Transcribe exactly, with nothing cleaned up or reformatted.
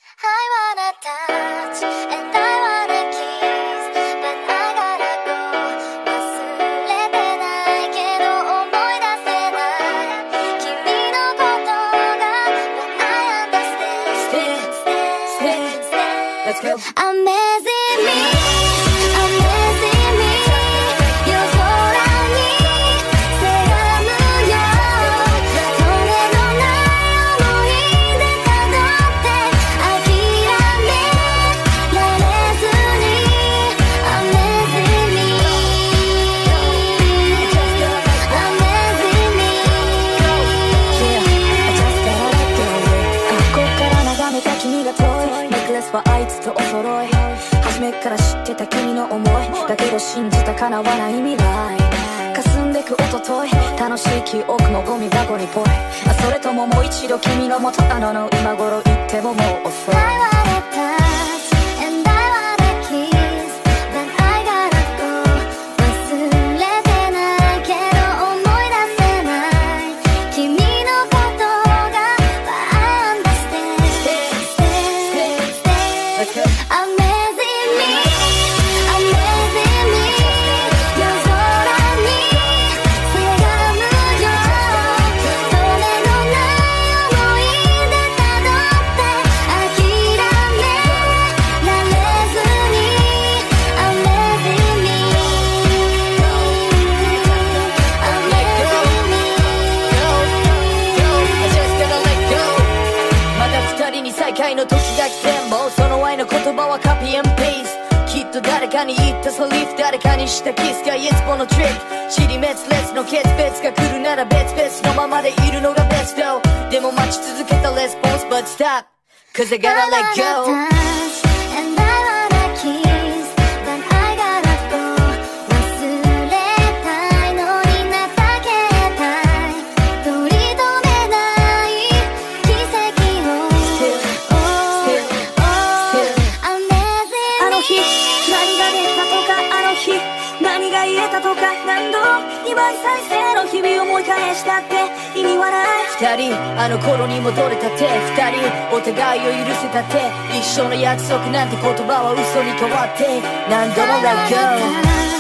wanna touch and I wanna kiss but I gotta go 忘れてないけど思い出せない君のことが But I understand Stay, stay, stay Let's go Amazing me Amazing me 夜空にせがむよそれのない想い出たどって諦められずに Amazing me Amazing me Yeah, I just gotta let go ここから眺めた君が遠いネックレスはあいつとお揃い初めから知ってた君の思いだけど信じた叶わない未来霞んでく一昨日楽しい記憶のゴミ箱にぽいそれとももう一度君の元あのの今頃言ってももう遅い I wanna touch and I wanna kiss but I gotta go 忘れてないけど思い出せない君のことが But I understand Stay, stay, stay Let's go Amazing me Amazing me 夜空にせがむよそれのない想い出たどって諦められずに Amazing me Amazing me I just gotta let go また二人に再会の時が来てもその愛の言葉はカピー&ペーストきっと誰かに言ったセリフ誰かにしたキスかイエスポのトリック尻滅裂の決別が来るなら別々のままでいるのがベストでも待ち続けたレスポンス But stop Cause I gotta let I go wanna touch and I wanna kiss but I gotta go 忘れたいのに情けたい取り留めない奇跡を Still, Oh, still, oh, still Amazing あの日何が出たとかあの日何が言えたとか何度にばい再生の日々思い返したって意味はない二人あの頃に戻れたって二人お互いを許せたって一生の約束なんて言葉は嘘に変わって何度も Let go